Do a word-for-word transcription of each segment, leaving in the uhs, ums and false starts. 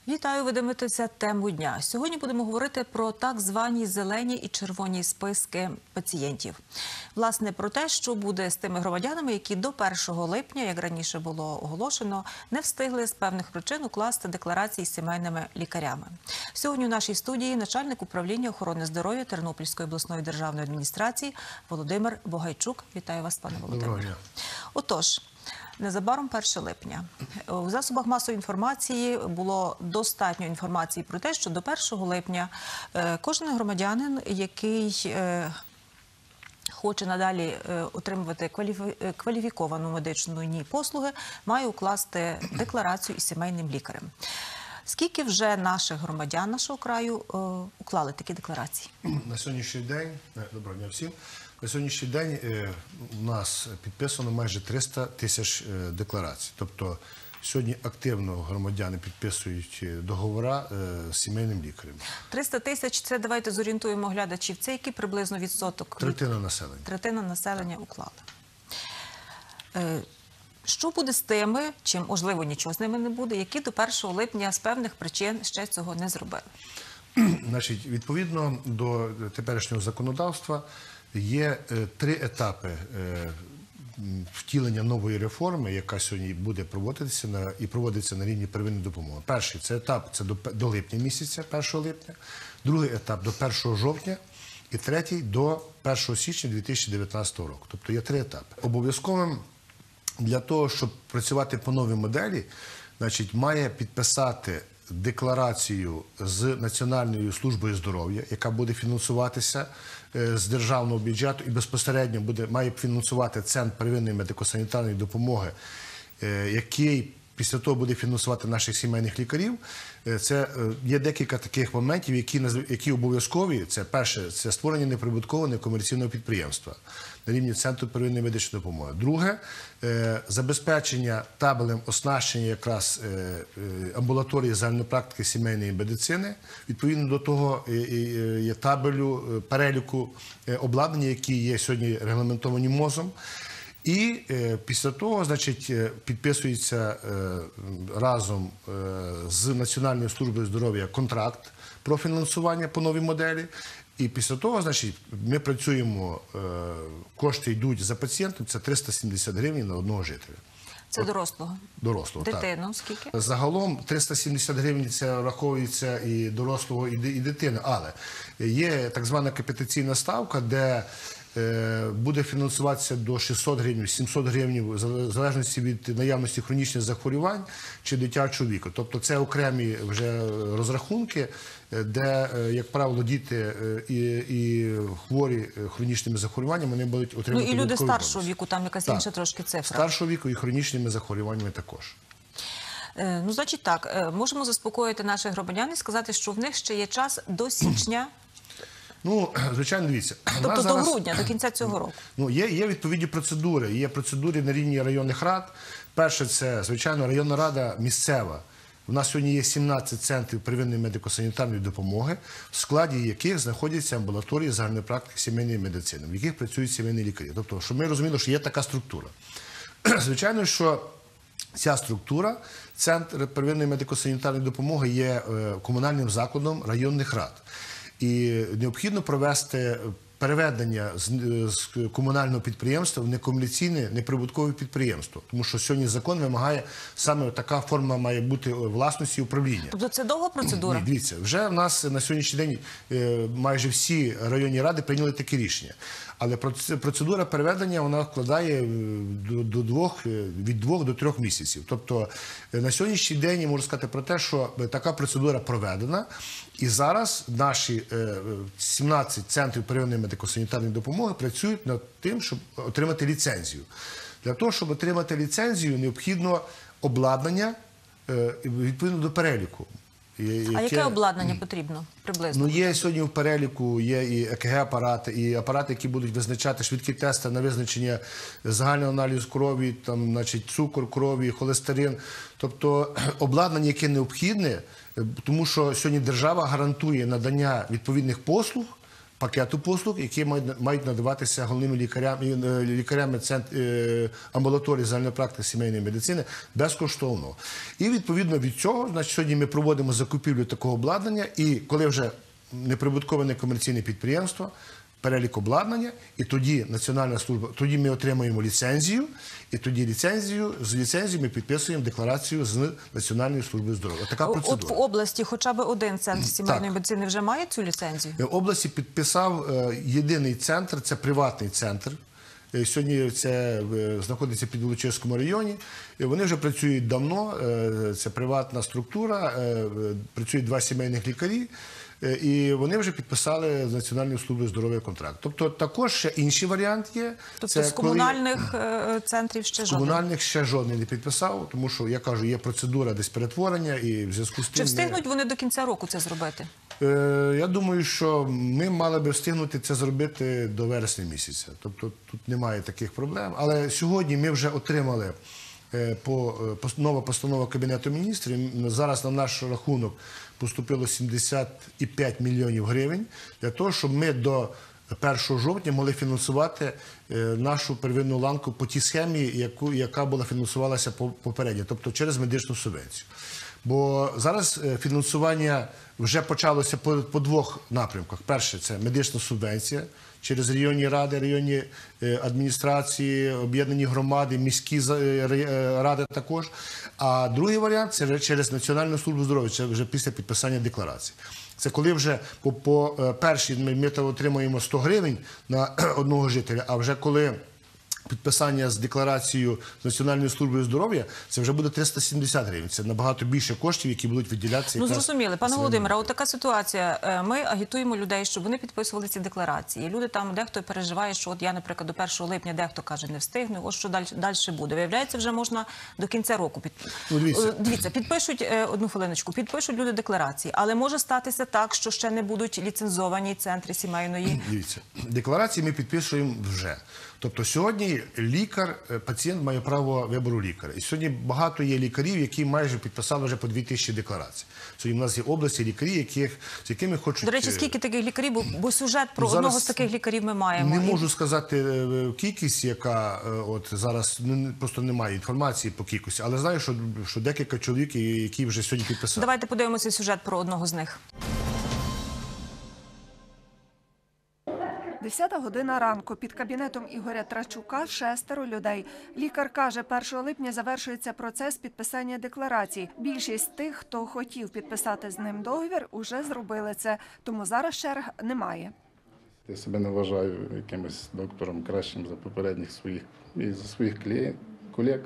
Вітаю, ви дивитеся тему дня. Сьогодні будемо говорити про так звані зелені і червоні списки пацієнтів. Власне, про те, що буде з тими громадянами, які до першого липня, як раніше було оголошено, не встигли з певних причин укласти декларації з сімейними лікарями. Сьогодні у нашій студії начальник управління охорони здоров'я Тернопільської обласної державної адміністрації Володимир Бугайчук. Вітаю вас, пане Володимире. Отож, незабаром перше липня. У засобах масової інформації було достатньо інформації про те, що до першого липня кожен громадянин, який хоче надалі отримувати кваліфіковану медичну послуги, має укласти декларацію із сімейним лікарем. Скільки вже наших громадян нашого краю уклали такі декларації? На сьогоднішній день, доброго дня всім, на сьогоднішній день у нас підписано майже триста тисяч декларацій. Тобто сьогодні активно громадяни підписують договори з сімейним лікарем. триста тисяч – це, давайте зорієнтуємо глядачів, це який приблизно відсоток? Третина населення. Третина населення уклала. Що буде з тими, чи, можливо, нічого з ними не буде, які до першого липня з певних причин ще цього не зробили? Значить, відповідно до теперішнього законодавства є три етапи втілення нової реформи, яка сьогодні буде проводитися на, і проводиться на рівні первинної допомоги. Перший це етап це до, до липня місяця, першого липня, другий етап до першого жовтня і третій до першого січня дві тисячі дев'ятнадцятого року. Тобто є три етапи. Обов'язковим для того, щоб працювати по новій моделі, значить, має підписати декларацію з Національною службою здоров'я, яка буде фінансуватися з державного бюджету і безпосередньо буде, має фінансувати Центр первинної медико-санітарної допомоги, який після того буде фінансувати наших сімейних лікарів. Це є декілька таких моментів, які, які обов'язкові. Це перше, це створення неприбуткового некомерційного підприємства на рівні Центру первинної медичної допомоги. Друге, забезпечення табелем оснащення якраз амбулаторії загальної практики сімейної медицини. Відповідно до того є табелю переліку обладнання, які є сьогодні регламентовані МОЗом. І е, після того, значить, підписується е, разом е, з Національною службою здоров'я контракт про фінансування по новій моделі. І після того, значить, ми працюємо, е, кошти йдуть за пацієнтом, це триста сімдесят гривень на одного жителя. Це дорослого? Дорослого, дитину так. Скільки? Загалом триста сімдесят гривень це враховується і дорослого, і дитини. Але є так звана капітаційна ставка, де буде фінансуватися до шістсот гривень, сімсот гривень, в залежності від наявності хронічних захворювань чи дитячого віку. Тобто це окремі вже розрахунки, де, як правило, діти і, і хворі хронічними захворюваннями вони будуть отримати. Ну і люди старшого віку, там якась інша трошки цифра. Старшого віку і хронічними захворюваннями також. Ну, значить так, можемо заспокоїти наших громадян і сказати, що в них ще є час до січня. Ну, звичайно, дивіться. Тобто зараз, до грудня, до кінця цього року? Ну, є, є відповідні процедури. Є процедури на рівні районних рад. Перше, це, звичайно, районна рада місцева. У нас сьогодні є сімнадцять центрів первинної медико-санітарної допомоги, в складі яких знаходяться амбулаторії загальної практики сімейної медицини, в яких працюють сімейні лікарі. Тобто, щоб ми розуміли, що є така структура. Звичайно, що ця структура, Центр первинної медико-санітарної допомоги, є комунальним закладом районних рад. І необхідно провести переведення з, з комунального підприємства в некомерційне, неприбуткове підприємство. Тому що сьогодні закон вимагає, саме така форма має бути власності управління. Тобто це довга процедура? Ні, дивіться, вже в нас на сьогоднішній день майже всі районні ради прийняли таке рішення. Але процедура переведення, вона вкладає до двох, від двох до трьох місяців. Тобто на сьогоднішній день я можу сказати про те, що така процедура проведена. І зараз наші сімнадцять центрів первинної медико-санітарної допомоги працюють над тим, щоб отримати ліцензію. Для того, щоб отримати ліцензію, необхідно обладнання відповідно до переліку. Яке... А яке обладнання потрібно приблизно? Ну, є сьогодні в переліку, є і е ке ге-апарати, і апарати, які будуть визначати швидкі тести на визначення загального аналізу крові, там, значить, цукор крові, холестерин. Тобто обладнання, яке необхідне, тому що сьогодні держава гарантує надання відповідних послуг пакету послуг, які мають, мають надаватися головними лікарями, лікарями центр, е, амбулаторії загальної практики сімейної медицини безкоштовно. І відповідно від цього, значить, сьогодні ми проводимо закупівлю такого обладнання, і коли вже неприбуткове некомерційне підприємство, перелік обладнання, і тоді Національна служба, тоді ми отримуємо ліцензію, і тоді ліцензію, з ліцензією ми підписуємо декларацію з Національної служби здоров'я. Така процедура. От в області хоча б один центр сімейної Так. медицини вже має цю ліцензію? В області підписав е, єдиний центр, це приватний центр. Е, Сьогодні це е, знаходиться під Волочиському районі. Е, Вони вже працюють давно, е, це приватна структура, е, е, працюють два сімейних лікарі. Е, І вони вже підписали з Національною службою здоров'я контракт. Тобто також ще інший варіант є. Тобто Це з коли- комунальних е, центрів ще з жоден? комунальних ще жодний не підписав, тому що, я кажу, є процедура десь перетворення, і в зв'язку з тим... Чи ми- встигнуть вони до кінця року це зробити? Е, Я думаю, що ми мали би встигнути це зробити до вересня місяця. Тобто тут немає таких проблем. Але сьогодні ми вже отримали е, по, е, пос- нова постанова Кабінету міністрів. Зараз на наш рахунок поступило сімдесят п'ять мільйонів гривень для того, щоб ми до першого жовтня могли фінансувати е, нашу первинну ланку по тій схемі, яку, яка була фінансувалася по- попередньо, тобто через медичну субвенцію. Бо зараз е, фінансування вже почалося по, по двох напрямках. Перше – це медична субвенція через районні ради, районні е, адміністрації, об'єднані громади, міські за- е, ре- е, ради також. А другий варіант – це вже через Національну службу здоров'я, це вже після підписання декларації. Це коли вже по, по е, першій ми, ми то отримуємо сто гривень на одного жителя, а вже коли підписання з декларацією з Національною службою здоров'я, це вже буде триста сімдесят гривень. Це набагато більше коштів, які будуть виділятися. Ну, якраз зрозуміли. Пане на Володимире, сімейні. от така ситуація. Е, Ми агітуємо людей, щоб вони підписували ці декларації. Люди там, дехто переживає, що от я, наприклад, до першого липня, дехто каже, не встигну, ось що далі, далі буде. Виявляється, вже можна до кінця року під... Ну, дивіться. Е, Дивіться, підпишуть, е, одну хвилиночку, підпишуть люди декларації, але може статися так, що ще не будуть ліцензовані центри сімейної. Дивіться, декларації ми підписуємо вже. Тобто сьогодні лікар, е, пацієнт має право вибору лікаря. І сьогодні багато є лікарів, які майже підписали вже по дві тисячі декларацій. Сьогодні в нас є області лікарі, яких, з якими хочуть... До речі, е, скільки таких лікарів, бо, бо сюжет про Ну, зараз одного з таких лікарів ми маємо. Не І- можу сказати е, кількість, яка е, от зараз ну, просто немає інформації по кількості, але знаю, що, що декілька чоловік, які вже сьогодні підписали. Давайте подивимося сюжет про одного з них. Десята година ранку. Під кабінетом Ігоря Трачука шестеро людей. Лікар каже, першого липня завершується процес підписання декларацій. Більшість тих, хто хотів підписати з ним договір, уже зробили це. Тому зараз черг немає. Я себе не вважаю якимось доктором кращим за попередніх своїх і за своїх клієн- колег.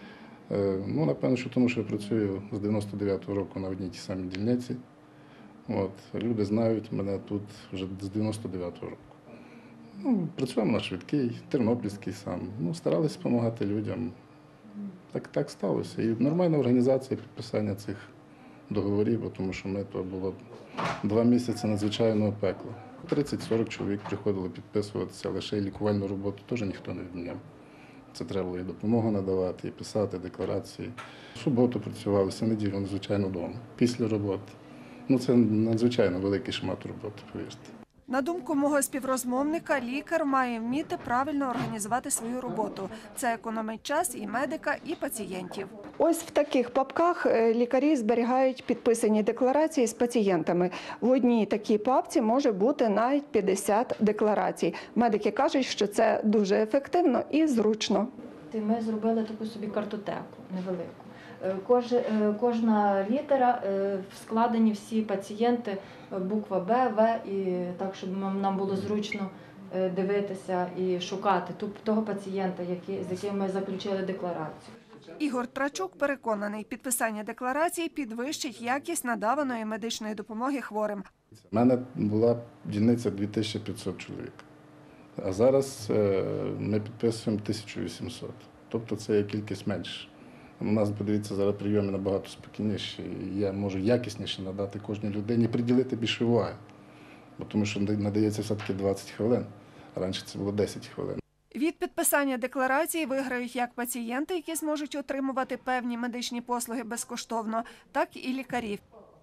Е, Ну, напевно, що тому, що я працюю з дев'яносто дев'ятого року на одній тій самій дільниці. От, люди знають мене тут вже з дев'яносто дев'ятого року. Ну, працюємо на швидкий, тернопільський сам. Ну, старалися допомагати людям. Так, так сталося. І нормальна організація підписання цих договорів, бо тому що ми то було два місяці надзвичайного пекла. тридцять-сорок чоловік приходили підписуватися, лише й лікувальну роботу теж ніхто не відміняв. Це треба було і допомогу надавати, і писати декларації. В суботу працювалися, в неділю, звичайно, вдома. Після роботи. Ну, це надзвичайно великий шмат роботи, повірте. На думку мого співрозмовника, лікар має вміти правильно організувати свою роботу. Це економить час і медика, і пацієнтів. Ось в таких папках е, лікарі зберігають підписані декларації з пацієнтами. В одній такій папці може бути навіть п'ятдесят декларацій. Медики кажуть, що це дуже ефективно і зручно. Ми зробили таку собі картотеку невелику. Е, кож- е, Кожна літера, е, складені всі пацієнти, е, буква Б, В, і так, щоб нам нам було зручно е, дивитися і шукати ту- того пацієнта, який, з яким ми заключили декларацію. Ігор Трачук переконаний, підписання декларації підвищить якість надаваної медичної допомоги хворим. У мене була дільниця дві тисячі п'ятсот чоловік, а зараз е, ми підписуємо тисячу вісімсот. Тобто це є кількість менше. У нас, подивіться, зараз прийоми набагато спокійніші, і я можу якісніше надати кожній людині і приділити більше уваги. Бо тому що надається все-таки двадцять хвилин, а раніше це було десять хвилин. Від підписання декларації виграють як пацієнти, які зможуть отримувати певні медичні послуги безкоштовно, так і лікарі.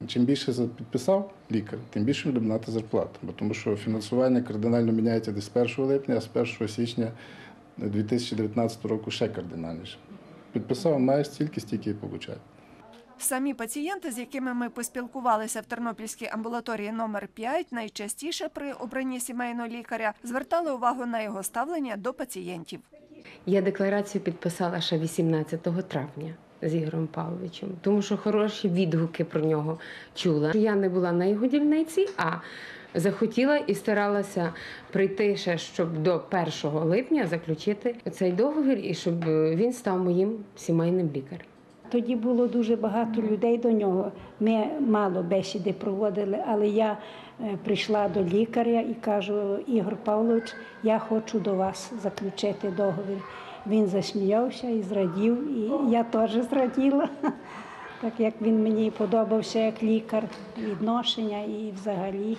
Чим більше підписав лікар, тим більше він буде мати зарплату. Бо тому що фінансування кардинально міняється десь з першого липня, а з першого січня дві тисячі дев'ятнадцятого року ще кардинальніше. Підписав, має стільки, стільки і получає. Самі пацієнти, з якими ми поспілкувалися в Тернопільській амбулаторії номер п'ять, найчастіше при обранні сімейного лікаря звертали увагу на його ставлення до пацієнтів. Я декларацію підписала ще вісімнадцятого травня з Ігорем Павловичем, тому що хороші відгуки про нього чула. Я не була на його дільниці, а захотіла і старалася прийти ще, щоб до першого липня заключити цей договір і щоб він став моїм сімейним лікарем. Тоді було дуже багато людей до нього. Ми мало бесіди проводили, але я прийшла до лікаря і кажу: Ігор Павлович, я хочу до вас заключити договір. Він засміявся і зрадів, і я теж зраділа, так як він мені подобався як лікар, відношення і взагалі.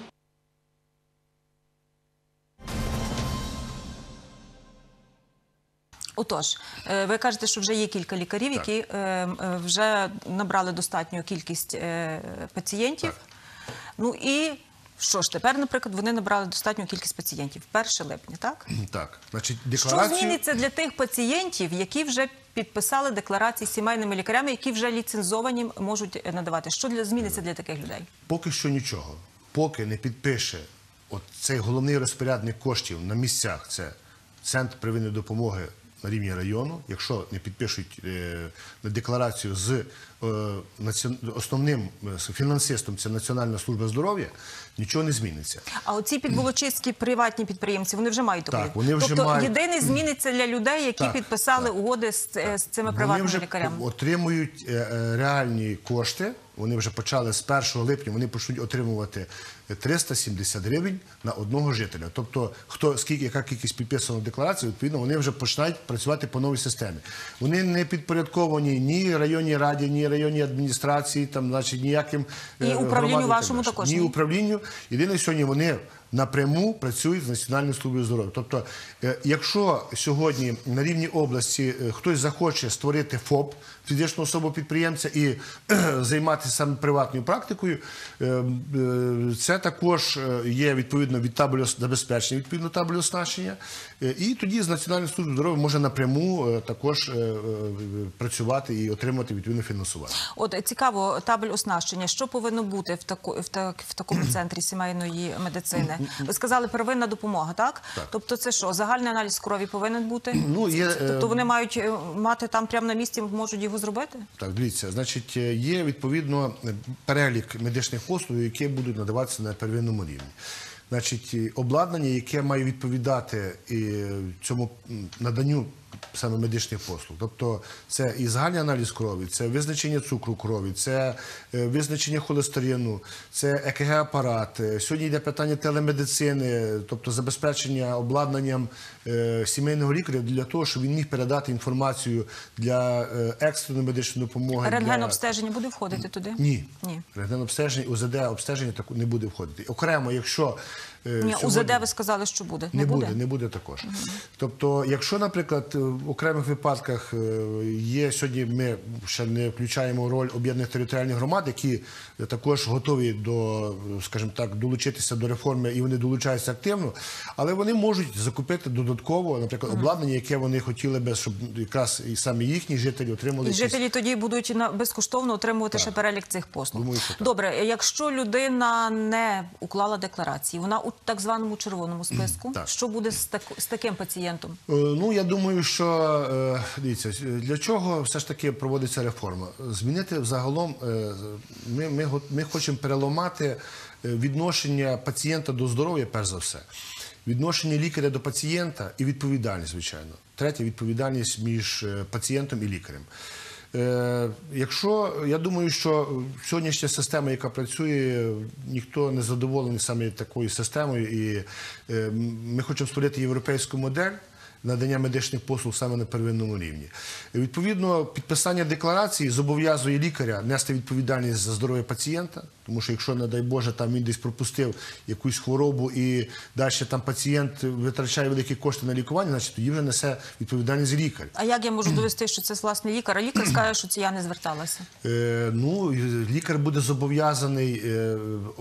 Отож, ви кажете, що вже є кілька лікарів, Так. які вже набрали достатню кількість пацієнтів. Так. Ну і що ж, тепер, наприклад, вони набрали достатню кількість пацієнтів. перше липня, так? Так, значить, Що декларацію... зміниться для тих пацієнтів, які вже підписали декларації з сімейними лікарями, які вже ліцензовані можуть надавати? Що для, зміниться для таких людей? Поки що нічого. Поки не підпише от цей головний розпорядник коштів на місцях, це Центр первинної допомоги на рівні району, якщо не підпишуть е, декларацію з е, націон... основним фінансистом, це Національна служба здоров'я, нічого не зміниться. А оці підволочиські приватні підприємці, вони вже мають таку. Так, вони вже тобто мають... єдиний зміниться для людей, які Так, підписали так. угоди з, з цими Вони приватними вже лікарями. отримують е, е, реальні кошти, вони вже почали з першого липня, вони почнуть отримувати триста сімдесят гривень на одного жителя. Тобто, хто, скільки, яка кількість підписано декларацій, відповідно, вони вже починають працювати по новій системі. Вони не підпорядковані ні районній раді, ні районній адміністрації, там, значить, ніяким І е, управлінню громадам вашому далі. також, Ні ні? управлінню. Єдине, сьогодні вони напряму працюють з Національною службою здоров'я. Тобто, е, якщо сьогодні на рівні області е, хтось захоче створити ФОП, фізичну особу-підприємця, і е, займатися саме приватною практикою, е, е, це також є відповідно від табелю забезпечення, відповідно табелю оснащення. Е, і тоді з Національної служби здоров'я може напряму е, також е, е, працювати і отримати відповідне фінансування. От цікаво, табель оснащення. Що повинно бути в, таку, в, так, в такому центрі сімейної медицини? Ви сказали, первинна допомога, так? Так. Тобто це що, загальний аналіз крові повинен бути? Ну, є, Це- тобто вони мають е, мати там прямо на місці, можуть його зробити? Так, дивіться, значить, є відповідно перелік медичних послуг, які будуть надаватися на первинному рівні. Значить, обладнання, яке має відповідати і цьому наданню саме медичних послуг. Тобто це і загальний аналіз крові, це визначення цукру крові, це е, визначення холестерину, це е ка ге-апарат. Сьогодні йде питання телемедицини, тобто забезпечення обладнанням е, сімейного лікаря для того, щоб він міг передати інформацію для е, екстреної медичної допомоги. Рентген-обстеження буде входити туди? Ні. Ні. Рентген-обстеження, у зет де-обстеження таку не буде входити. Окремо, якщо... е, Ні, сьогодні- у зет де ви сказали, що буде. Не, не буде, не буде також. Тобто, якщо, наприклад, в окремих випадках е, є сьогодні, ми ще не включаємо роль об'єднаних територіальних громад, які також готові до, скажімо так, долучитися до реформи, і вони долучаються активно, але вони можуть закупити додатково, наприклад, обладнання, яке вони хотіли би, щоб якраз і саме їхні жителі отримали. І якісь- жителі тоді будуть на- безкоштовно отримувати Так. ще перелік цих послуг. Думаю, що так. Добре, якщо людина не уклала декларації, вона у так званому червоному списку, Так. що буде з, так, з таким пацієнтом? Е, Ну, я думаю, що, е, дивіться, для чого все ж таки проводиться реформа? Змінити взагалом, е, ми, ми, го- ми хочемо переламати е, відношення пацієнта до здоров'я, перш за все. Відношення лікаря до пацієнта і відповідальність, звичайно. Третя – відповідальність між е, пацієнтом і лікарем. Е, Якщо, я думаю, що сьогоднішня система, яка працює, ніхто не задоволений саме такою системою, і е, ми хочемо створити європейську модель, надання медичних послуг саме на первинному рівні. Відповідно, підписання декларації зобов'язує лікаря нести відповідальність за здоров'я пацієнта, тому що якщо, не дай Боже, там він десь пропустив якусь хворобу і далі там пацієнт витрачає великі кошти на лікування, значить тоді вже несе відповідальність лікар. А як я можу довести, що це власне лікар? А лікар скаже, що це я не зверталася. Е, ну, лікар буде зобов'язаний е,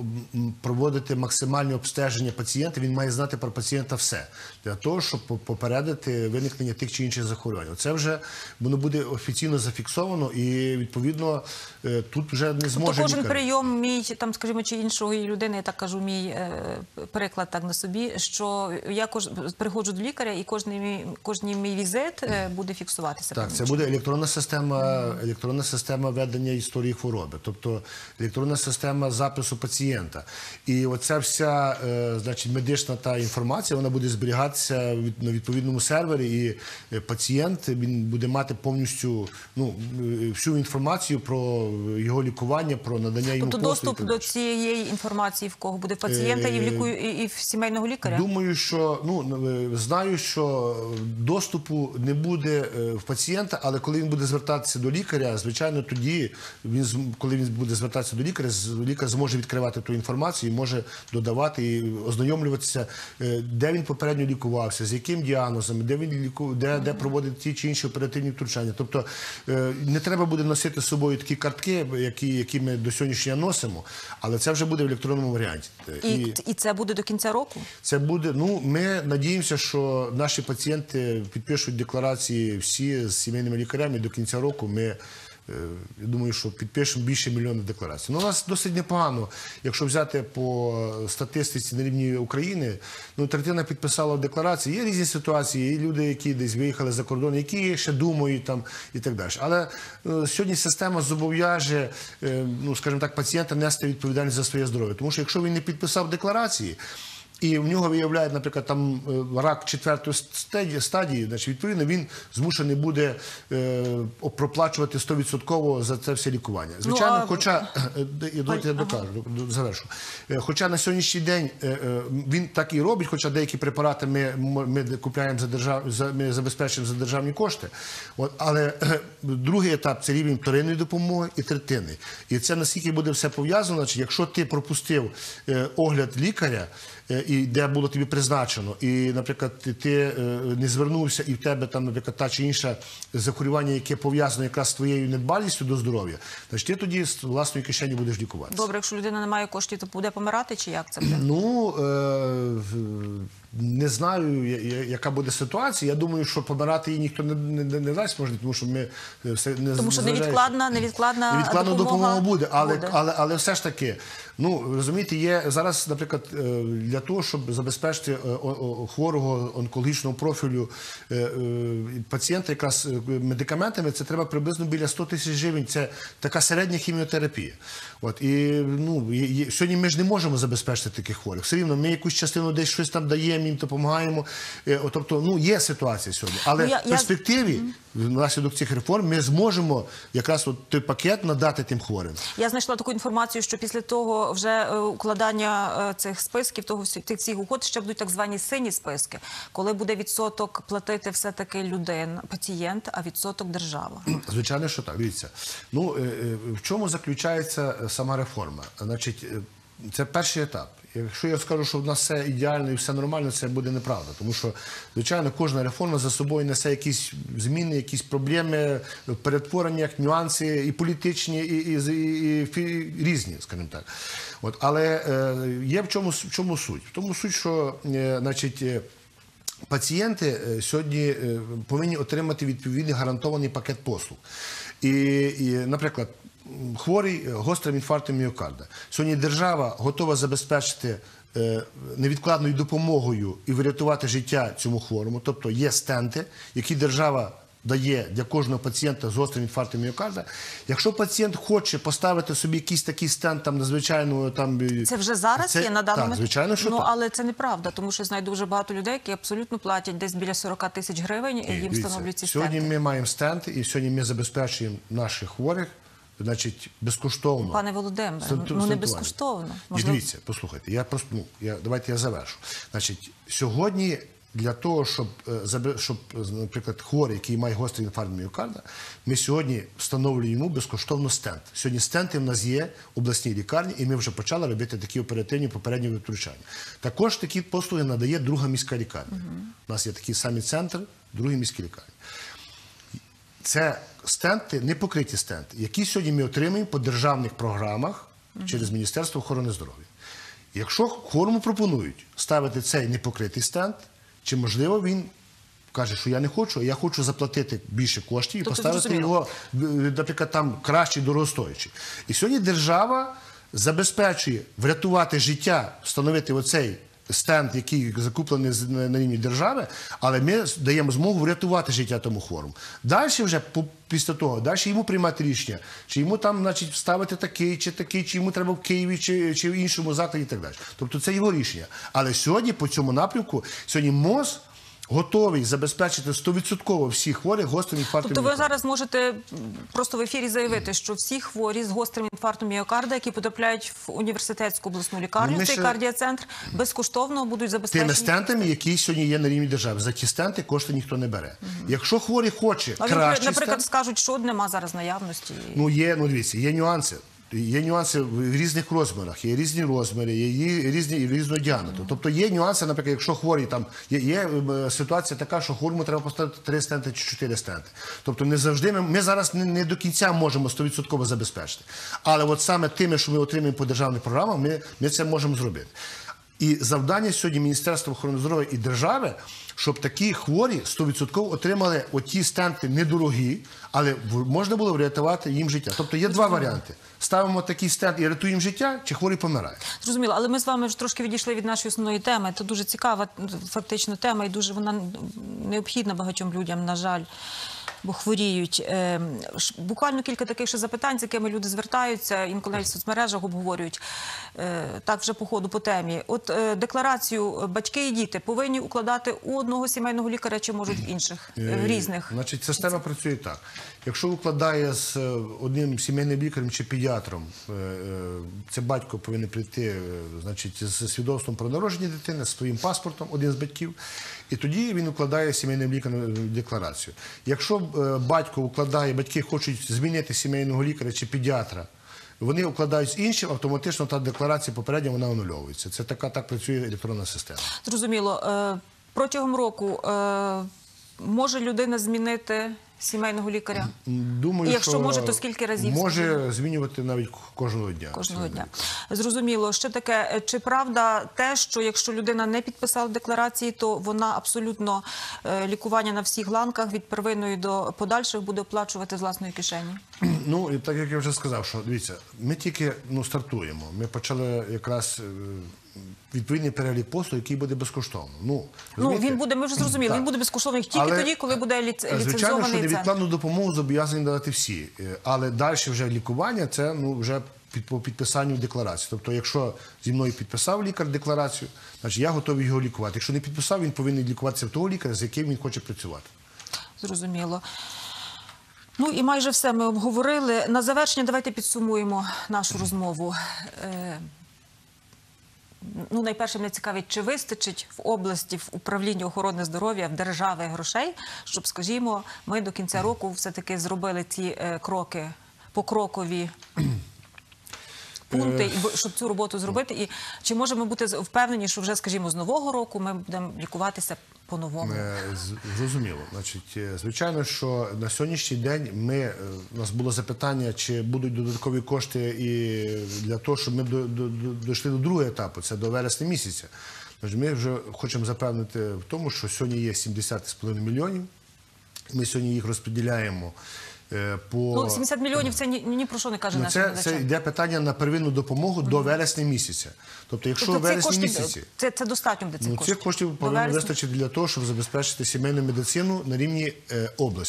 проводити максимальне обстеження пацієнта, він має знати про пацієнта все, для того, щоб попередити виникнення тих чи інших захворювань. Це вже воно буде офіційно зафіксовано і, відповідно, е, тут вже не зможе Тобто кожен лікар. прийом мій, там, скажімо, чи іншої людини, я так кажу, мій е, приклад так на собі, що я кож... приходжу до лікаря і кожний мій, кожний мій візит е, буде фіксуватися. Так, це буде електронна система, електронна система ведення історії хвороби, тобто електронна система запису пацієнта. І оця вся, е, значить, медична та інформація, вона буде зберігатися від, на відповідному сервері, і е, пацієнт, він буде мати повністю, ну, е, всю інформацію про його лікування, про надання йому Тобто послуг. доступ до цієї інформації в кого буде? В пацієнта і в, ліку... і, і в сімейного лікаря? Думаю, що, ну, е, знаю, що доступу не буде е, в пацієнта, але коли він буде звертатися до лікаря, звичайно, тоді, він, з- коли він буде звертатися до лікаря, з- лікар зможе відкривати ту інформацію і може додавати і ознайомлюватися, е, де він попередньо лікувався, з яким діагнозом, де він ліку... де, де проводить ті чи інші оперативні втручання. Тобто е, не треба буде носити з собою такі картки, які, які ми до сьогоднішнього дня носимо, але це вже буде в електронному варіанті. І, і це буде до кінця року? Це буде, ну, ми надіємося, що наші пацієнти підпишуть декларації всі з сімейними лікарями до кінця року. Ми, е, я думаю, що підпишемо більше мільйона декларацій. Ну, у нас досить непогано, якщо взяти по статистиці на рівні України, ну, третина підписала декларації. Є різні ситуації, є люди, які десь виїхали за кордон, які ще думають там і так далі. Але е, сьогодні система зобов'яже, е, ну, скажімо так, пацієнта нести відповідальність за своє здоров'я. Тому що якщо він не підписав декларації, і в нього виявляють, наприклад, там е, рак четвертої стадії, стадії, значить, відповідно, він змушений буде е, проплачувати сто відсотків за це все лікування. Звичайно, Ну, а- хоча, е, я, Паль- я докажу, до- завершу, Е, хоча на сьогоднішній день е, е, він так і робить, хоча деякі препарати ми, ми купляємо за держав, за, ми забезпечуємо за державні кошти, от, але е, другий етап – це рівень вторинної допомоги і третинний. І це наскільки буде все пов'язано, значить, якщо ти пропустив е, огляд лікаря, е, і де було тобі призначено, і, наприклад, ти, ти е, не звернувся, і в тебе там, наприклад, та чи інша захворювання, яке пов'язано якраз з твоєю недбалістю до здоров'я, значить ти тоді з власної кишені будеш лікуватися. Добре, якщо людина не має коштів, то буде помирати, чи як це буде? Ну, е, в- не знаю, я- я- яка буде ситуація. Я думаю, що помирати її ніхто не, не, не дасть можливість, тому що ми е, все не Тому що незважаючи- невідкладна, невідкладна, Невідкладна допомога, допомога буде, але, буде. Але, але все ж таки, ну, розумієте, є зараз, наприклад, е, для того, щоб забезпечити е, о- о- хворого онкологічного профілю е, е, пацієнта якраз е, медикаментами, це треба приблизно біля сто тисяч гривень. Це така середня хіміотерапія. От, і, ну, є- є- сьогодні ми ж не можемо забезпечити таких хворих. Все рівно ми якусь частину десь щось там даємо, їм допомагаємо. Е, от, тобто, ну, є ситуація сьогодні. Але Ну, я- в перспективі, внаслідок цих реформ, ми зможемо якраз от той пакет надати тим хворим. Я знайшла таку інформацію, що після того вже е, укладання е, цих списків, того всі- тих всіх угод, ще будуть так звані сині списки, коли буде відсоток платити все-таки людина, пацієнт, а відсоток держава. Звичайно, що так. Дивіться. Ну, е, е, в чому заключається е, сама реформа? Значить, е, це перший етап. Якщо я скажу, що в нас все ідеально і все нормально, це буде неправда. Тому що, звичайно, кожна реформа за собою несе якісь зміни, якісь проблеми, перетворення, нюанси і політичні, і, і, і, і фі- різні, скажімо так. От, але е, є в чому, в чому суть? В тому суть, що, е, значить, е, пацієнти е, сьогодні е, повинні отримати відповідний гарантований пакет послуг. І, і наприклад, хворий гострим інфарктом міокарда. Сьогодні держава готова забезпечити е, невідкладною допомогою і врятувати життя цьому хворому. Тобто є стенти, які держава дає для кожного пацієнта з гострим інфарктом міокарда. Якщо пацієнт хоче поставити собі якийсь такий стент, там, надзвичайно... Там, Це вже зараз це, є на даний Так, момент? звичайно, що ну, так. але це неправда, тому що я знаю дуже багато людей, які абсолютно платять десь біля сорок тисяч гривень, і їм Дивіться, встановлюють ці сьогодні стенти. ми маємо стенти, і сьогодні ми забезпечуємо наших хворих, значить, безкоштовно. Пане Володимире, Стенту- ну не стентування. безкоштовно. І дивіться, послухайте, я просто, ну, я, давайте я завершу. Значить, сьогодні для того, щоб, щоб, наприклад, хворий, який має гострий інфаркт міокарда, ми сьогодні встановлюємо йому безкоштовно стенд. Сьогодні стенти в нас є в обласній лікарні, і ми вже почали робити такі оперативні попередні втручання. Також такі послуги надає друга міська лікарня. Угу. У нас є такий самий центр, другий міській лікарні. Це стенти, непокриті стенти, які сьогодні ми отримуємо по державних програмах угу. через Міністерство охорони здоров'я. Якщо хворому пропонують ставити цей непокритий стенд, чи можливо він каже, що я не хочу, а я хочу заплатити більше коштів і тобто, поставити його, наприклад, там кращий, дорогостоячий. І сьогодні держава забезпечує врятувати життя, встановити оцей стенд, який закуплений на рівні держави, але ми даємо змогу врятувати життя тому хворому. Далі вже, після того, далі йому приймати рішення, чи йому там, значить, ставити такий, чи такий, чи йому треба в Києві, чи, чи в іншому закладі і так далі. Тобто це його рішення. Але сьогодні по цьому напрямку, сьогодні МОЗ готовий забезпечити сто відсотків всіх хворих гострим інфарктом Тобто ви міокарда. зараз можете просто в ефірі заявити, що всі хворі з гострим інфарктом міокарда, які потрапляють в університетську обласну лікарню, Ми в цей ще... кардіоцентр, безкоштовно будуть забезпечені? Тими стентами, які сьогодні є на рівні держави. За ті стенти кошти ніхто не бере. Угу. Якщо хворий хоче а кращий наприклад, стент... скажуть, що нема зараз наявності? Ну, є, ну, дивіться, є нюанси. Є нюанси в різних розмірах, є різні розміри, є різні різного діаметру. Тобто є нюанси, наприклад, якщо хворий там є, є ситуація така, що хворому треба поставити три стенти чи чотири стенти. Тобто не завжди ми, ми зараз не, не до кінця можемо сто відсотків забезпечити. Але от саме тими, що ми отримуємо по державним програмам, ми, ми це можемо зробити. І завдання сьогодні Міністерства охорони здоров'я і держави, щоб такі хворі сто відсотків отримали оті стенти недорогі, але можна було врятувати їм життя. Тобто є два варіанти. Ставимо такий стенд і рятуємо життя, чи хворий помирає. Зрозуміло, але ми з вами вже трошки відійшли від нашої основної теми. Це дуже цікава фактично тема і дуже вона необхідна багатьом людям, на жаль, бо хворіють. Буквально кілька таких ще запитань, з якими люди звертаються, інколи в соцмережах обговорюють, так вже по ходу, по темі. От декларацію батьки і діти повинні укладати у одного сімейного лікаря чи можуть в інших, в різних? Значить, система працює так. Якщо укладає з одним сімейним лікарем чи педіатром, це батько повинен прийти, значить, з свідоцтвом про народження дитини, з своїм паспортом, один з батьків, і тоді він укладає сімейним лікарем декларацію. Якщо батько укладає, батьки хочуть змінити сімейного лікаря чи педіатра, вони укладають з іншим, автоматично та декларація попередня, вона анульовується. Це така, так працює електронна система. Зрозуміло. Протягом року може людина змінити сімейного лікаря? Думаю, і якщо що може, то скільки разів? Може скажімо? змінювати навіть кожного дня. Кожного дня. Зрозуміло. Ще таке, чи правда те, що якщо людина не підписала декларації, то вона абсолютно лікування на всіх ланках від первинної до подальших буде оплачувати з власної кишені? Ну, і так як я вже сказав, що, дивіться, ми тільки ну, стартуємо. Ми почали якраз відповідний перелік послуг, який буде безкоштовно. Ну, ну він буде, ми вже зрозуміли, так. Він буде безкоштовний тільки але, тоді, коли буде ліцензований центр. Звичайно, що невідкладну допомогу зобов'язані давати всі. Але далі вже лікування, це ну, вже під, по підписанню декларації. Тобто, якщо зі мною підписав лікар декларацію, значить я готовий його лікувати. Якщо не підписав, він повинен лікуватися в того лікаря, з яким він хоче працювати. Зрозуміло. Ну і майже все ми обговорили. На завершення давайте підсумуємо нашу розмову. Ну, найперше, мене цікавить, чи вистачить в області, в управлінні охорони здоров'я, в держави грошей, щоб, скажімо, ми до кінця року все-таки зробили ті е, кроки, покрокові пункти, і, щоб цю роботу зробити. І чи можемо бути впевнені, що вже, скажімо, з нового року ми будемо лікуватися по-новому? Зрозуміло. Значить, звичайно, що на сьогоднішній день ми, у нас було запитання, чи будуть додаткові кошти і для того, щоб ми до, до, до, дійшли до другого етапу, це до вересня місяця. Значить, ми вже хочемо запевнити в тому, що сьогодні є сімдесят з половиною мільйонів. Ми сьогодні їх розподіляємо по... Ну, сімдесят мільйонів – це ні, ні про що не каже ну, нашим це, глядачам. це йде питання на первинну допомогу mm-hmm. до вересня місяця. Тобто, якщо тобто, в вересні кошти, місяці... Це, це достатньо для цих ну, коштів? Цих коштів повинно вистачити для того, щоб забезпечити сімейну медицину на рівні е, області.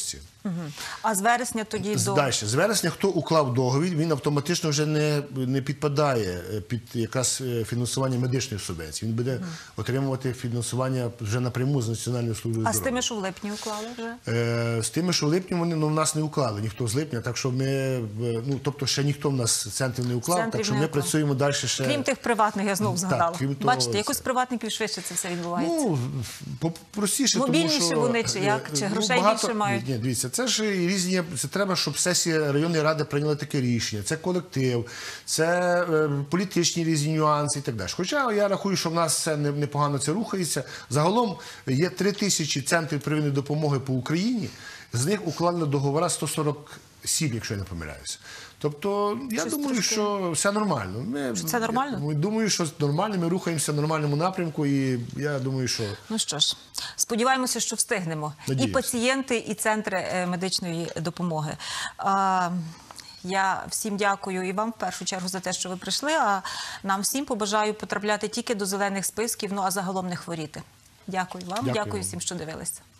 Угу. А з вересня тоді до... Далі. З вересня, хто уклав договір, він автоматично вже не, не підпадає під якраз фінансування медичної субвенції. Він буде mm. отримувати фінансування вже напряму з Національної служби здоров'я. А з тими, що в липні уклали вже? Е, з тими, що в липні, вони ну, в нас не уклали, ніхто з липня, так що ми, ну, тобто ще ніхто в нас центрів не уклав, Центрів так що не ми уклав. працюємо далі ще... Крім тих приватних, я знову згадала. Так, крім того, Бачите, якось це- приватників швидше це все відбувається. Ну, простіше, Мобільніші тому що... вони чи як? Чи е, грошей більше мають? Ні, дивіться, це ж і різні... Це треба, щоб сесія районної ради прийняла таке рішення. Це колектив, це е, політичні різні нюанси і так далі. Хоча я рахую, що в нас це не- непогано це рухається. Загалом є три тисячі центрів первинної допомоги по Україні. З них укладено договори сто сорок сім, якщо я не помиляюся. Тобто, я Щось думаю, трошки- що все нормально. Ми, Що це нормально? Я думаю, що нормально, ми рухаємося в нормальному напрямку, і я думаю, що... Ну що ж, сподіваємося, що встигнемо. Надіюсь. І пацієнти, і центри е, медичної допомоги. А, я всім дякую і вам в першу чергу за те, що ви прийшли, а нам всім побажаю потрапляти тільки до зелених списків, ну а загалом не хворіти. Дякую вам, Дякую дякую вам. всім, що дивилися.